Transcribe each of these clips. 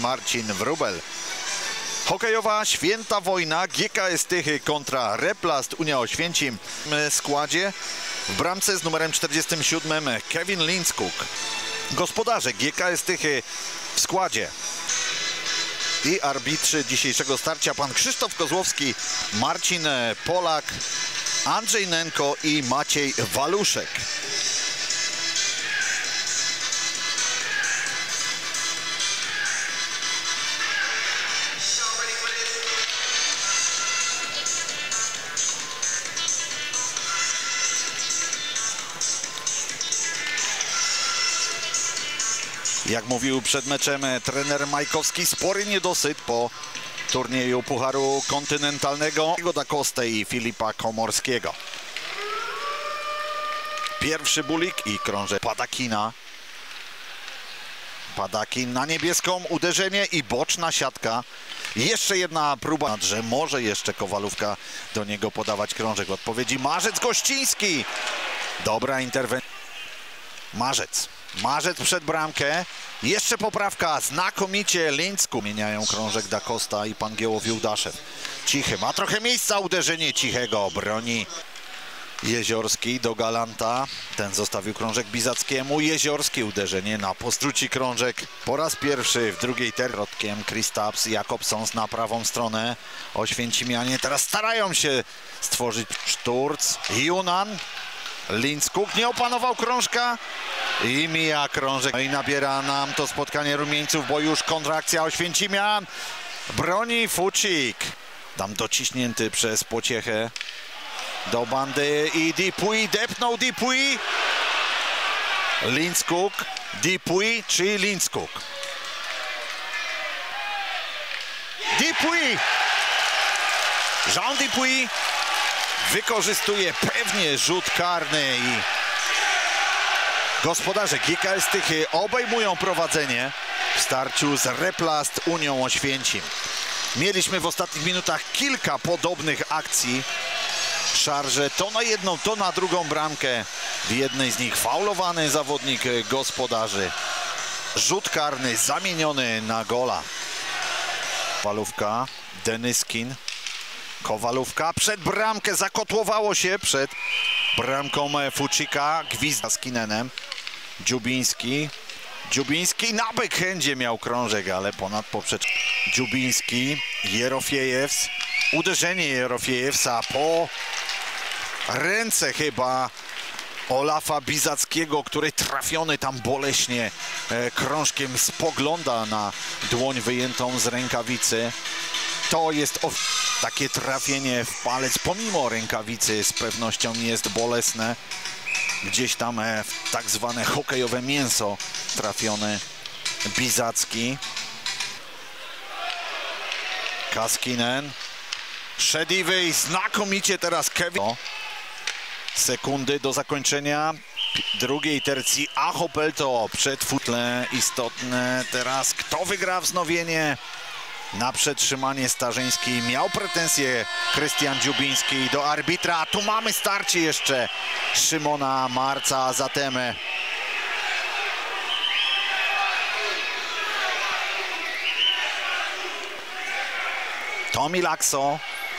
Marcin Wróbel. Hokejowa święta wojna GKS Tychy kontra Replast Unia Oświęcim. W składzie w bramce z numerem 47 Kevin Lindskog. Gospodarze GKS Tychy w składzie i arbitrzy dzisiejszego starcia pan Krzysztof Kozłowski, Marcin Polak, Andrzej Nenko i Maciej Waluszek. Jak mówił przed meczem trener Majkowski, spory niedosyt po turnieju Pucharu Kontynentalnego Da Costa i Filipa Komorskiego. Pierwszy bulik i krążek Padakina. Padakin na niebieską, uderzenie i boczna siatka. Jeszcze jedna próba, że może jeszcze Kowalówka do niego podawać krążek. W odpowiedzi Marzec Gościński. Dobra interwencja. Marzec przed bramkę. Jeszcze poprawka, znakomicie Lindskog. Mieniają krążek Da Costa i pan Giełow-Jułdaszew. Cichy ma trochę miejsca, uderzenie Cichego, broni Jeziorski do Galanta. Ten zostawił krążek Bizackiemu. Jeziorski, uderzenie na postruci krążek. Po raz pierwszy w drugiej terrotkiem Kristaps Jakobsons na prawą stronę. Oświęcimianie teraz starają się stworzyć szturc. Junan. Lindskog nie opanował krążka i mija krążek. I nabiera nam to spotkanie rumieńców, bo już kontrakcja Oświęcimian. Broni Fucik. Tam dociśnięty przez Pociechę do bandy i Dupuis depnął Dupuis. Lindskog, Dupuis czy Lindskog? Dupuis! Jean Dupuis wykorzystuje pewnie rzut karny i gospodarze GKS Tychy obejmują prowadzenie w starciu z Replast Unią Oświęcim. Mieliśmy w ostatnich minutach kilka podobnych akcji. Szarże to na jedną, to na drugą bramkę. W jednej z nich faulowany zawodnik gospodarzy. Rzut karny zamieniony na gola. Kowalówka, Denyskin. Kowalówka przed bramkę, zakotłowało się przed bramką Fucika, gwizda z Kinenem. Dziubiński na backhandzie miał krążek, ale ponad poprzeczkę. Dziubiński, Jerofiejews, uderzenie Jerofiejewsa po ręce chyba Olafa Bizackiego, który trafiony tam boleśnie krążkiem spogląda na dłoń wyjętą z rękawicy. To jest takie trafienie w palec, pomimo rękawicy, z pewnością jest bolesne. Gdzieś tam w tak zwane hokejowe mięso trafiony Bizacki. Kaskinen. Szediwy i znakomicie teraz Kevin. Sekundy do zakończenia drugiej tercji. Achopelto przed futle istotne. Teraz kto wygra wznowienie? Na przetrzymanie Starzyński miał pretensje Krystian Dziubiński do arbitra. Tu mamy starcie jeszcze Szymona Marca, zatem Tomi Lakso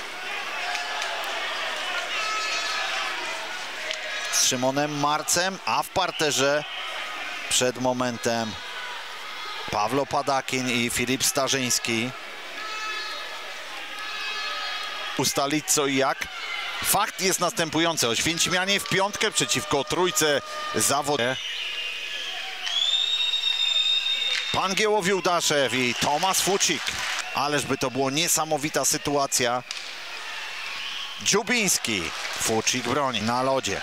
z Szymonem Marcem, a w parterze przed momentem Pawlo Padakin i Filip Starzyński. Ustalić co i jak. Fakt jest następujący. Oświęcimianie w piątkę przeciwko trójce zawodów. Pan Giełow-Jułdaszew i Tomasz Fucik. Ależ by to było niesamowita sytuacja. Dziubiński. Fucik broni na lodzie.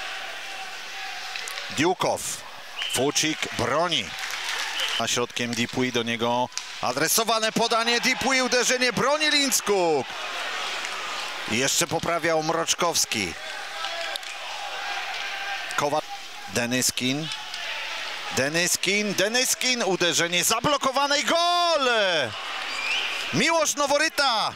Diukow. Fucik broni. Na środkiem Dupuis, do niego adresowane podanie. Dupuis, uderzenie, broni Lindskog. Jeszcze poprawiał Mroczkowski. Denyskin, uderzenie zablokowane i gol! Miłosz Noworyta.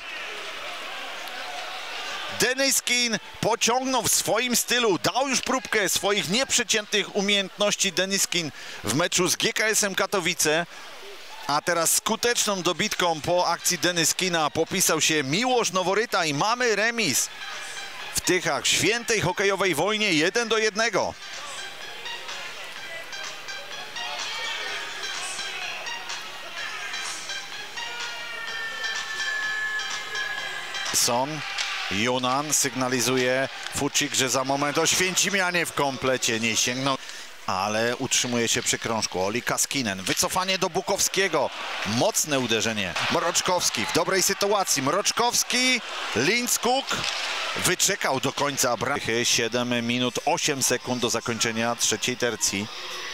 Denyskin pociągnął w swoim stylu, dał już próbkę swoich nieprzeciętnych umiejętności Denyskin w meczu z GKS-em Katowice. A teraz skuteczną dobitką po akcji Denyskina popisał się Miłosz Noworyta i mamy remis w Tychach, świętej hokejowej wojnie 1-1. Junan sygnalizuje Fucik, że za moment Oświęcimianie w komplecie nie sięgną, ale utrzymuje się przy krążku. Oli Kaskinen, wycofanie do Bukowskiego, mocne uderzenie. Mroczkowski w dobrej sytuacji. Mroczkowski, Lindskog wyczekał do końca brachy. 7 minut 8 sekund do zakończenia trzeciej tercji.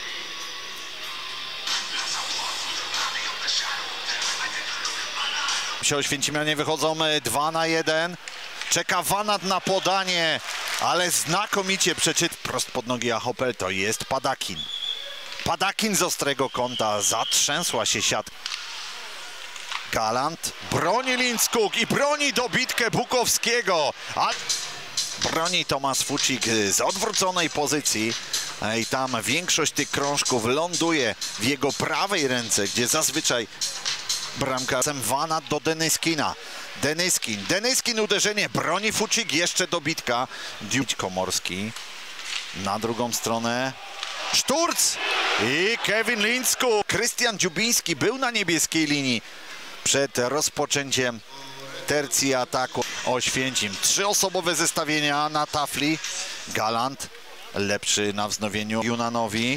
Oświęcimianie wychodzą 2-1. Czeka Vanat na podanie, ale znakomicie prost pod nogi Achopel. To jest Padakin. Padakin z ostrego kąta. Zatrzęsła się siatka. Galant broni Lindskog i broni dobitkę Bukowskiego. A broni Tomasz Fucik z odwróconej pozycji. I tam większość tych krążków ląduje w jego prawej ręce, gdzie zazwyczaj bramka. Vanat do Denyskina. Denyskin uderzenie, broni Fucik, jeszcze dobitka. Komorski na drugą stronę. Szturc i Kevin Lindskog. Krystian Dziubiński był na niebieskiej linii przed rozpoczęciem tercji ataku. Oświęcim. 3-osobowe zestawienia na tafli. Galant lepszy na wznowieniu Junanowi.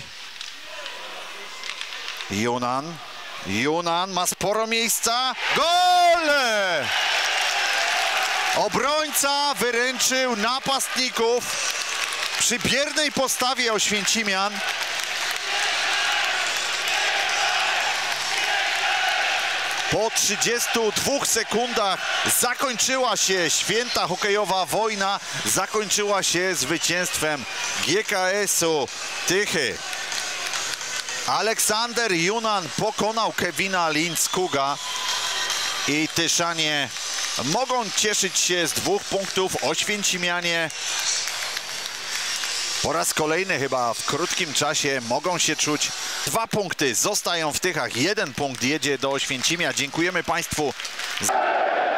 Junan ma sporo miejsca. Gol! Obrońca wyręczył napastników przy biernej postawie Oświęcimian. Po 32 sekundach zakończyła się święta hokejowa wojna. Zakończyła się zwycięstwem GKS-u Tychy. Aleksander Junan pokonał Kevina Lindskoga i Tyszanie mogą cieszyć się z 2 punktów. Oświęcimianie po raz kolejny chyba w krótkim czasie mogą się czuć. 2 punkty zostają w Tychach, 1 punkt jedzie do Oświęcimia. Dziękujemy Państwu.